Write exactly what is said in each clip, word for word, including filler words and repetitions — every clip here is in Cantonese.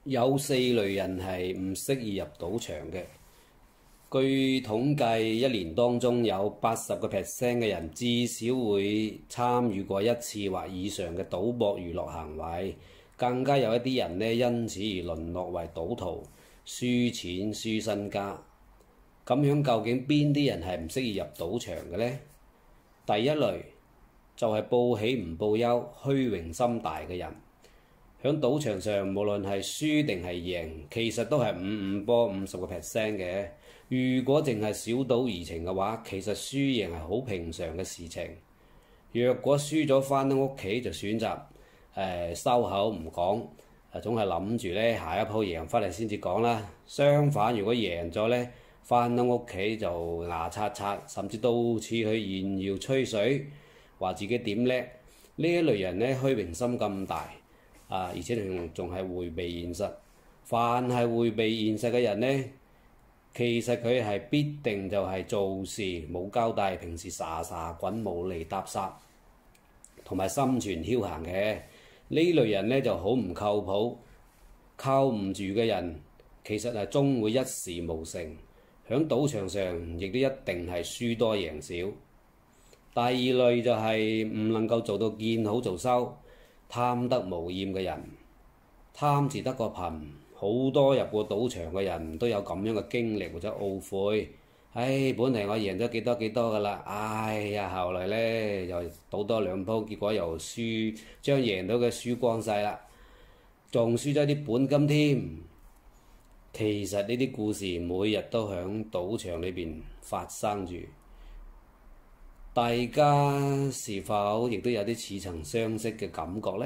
有四類人係唔適宜入賭場嘅。據統計，一年當中有八十個 percent 嘅人至少會參與過一次或以上嘅賭博娛樂行為，更加有一啲人呢因此而淪落為賭徒，輸錢輸身家。咁樣究竟邊啲人係唔適宜入賭場嘅呢？第一類就係報喜唔報憂、虛榮心大嘅人。喺賭場上，無論係輸定係贏，其實都係五五波五十個 percent 嘅。如果淨係小賭怡情嘅話，其實輸贏係好平常嘅事情。若果輸咗返到屋企，就選擇誒、呃、收口唔講，誒總係諗住咧下一鋪贏返嚟先至講啦。相反，如果贏咗咧，返到屋企就牙刷刷，甚至到處去炫耀吹水，話自己點叻。呢一類人咧虛榮心咁大。啊！而且仲仲係迴避現實，凡係迴避現實嘅人呢，其實佢係必定就係做事冇交代，平時沙沙滾冇厘搭霎，同埋心存僥倖嘅呢類人呢就好唔靠譜，靠唔住嘅人，其實係終會一事無成，響賭場上亦都一定係輸多贏少。第二類就係唔能夠做到見好做收。貪得無厭嘅人，貪字得個貧，好多入過賭場嘅人都有咁樣嘅經歷或者懊悔。唉，本嚟我贏咗幾多幾多㗎啦，唉呀，後來呢又賭多兩鋪，結果又輸，將贏到嘅輸光晒啦，仲輸咗啲本金添。其實呢啲故事每日都響賭場裏邊發生住。大家是否亦都有啲似曾相識嘅感覺呢？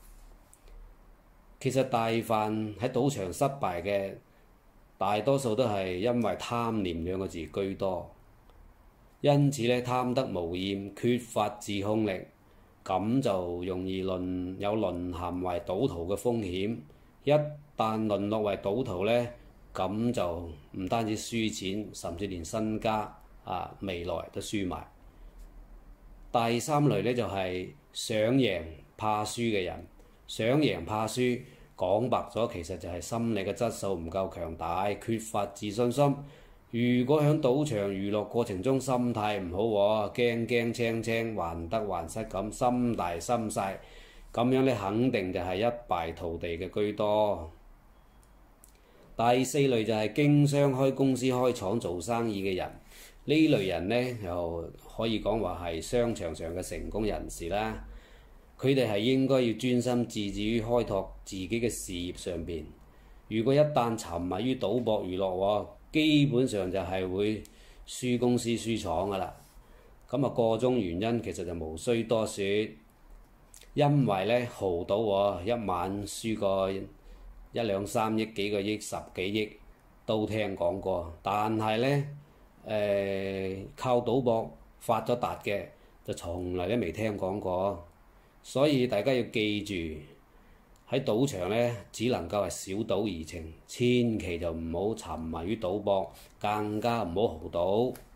其實大犯喺賭場失敗嘅大多數都係因為貪念兩個字居多，因此咧貪得無厭，缺乏自控力，咁就容易淪有淪陷為賭徒嘅風險。一旦淪落為賭徒呢，咁就唔單止輸錢，甚至連身家啊未來都輸埋。第三類呢，就係想贏怕輸嘅人，想贏怕輸，講白咗其實就係心理嘅質素唔夠強大，缺乏自信心。如果喺賭場娛樂過程中心態唔好，驚驚青青，患得患失咁，心大心細，咁樣呢肯定就係一敗塗地嘅居多。第四類就係經商開公司開廠做生意嘅人。呢類人呢，又可以講話係商場上嘅成功人士啦。佢哋係應該要專心致志於開拓自己嘅事業上邊。如果一旦沉迷於賭博娛樂，基本上就係會輸公司輸廠噶啦。咁啊，個中原因其實就無需多説，因為呢，豪賭一晚輸個一兩三億、幾個億、十幾億都聽講過，但係呢。誒、呃、靠賭博發咗達嘅就從來都未聽講過，所以大家要記住喺賭場呢，只能夠係小賭怡情，千祈就唔好沉迷於賭博，更加唔好豪賭。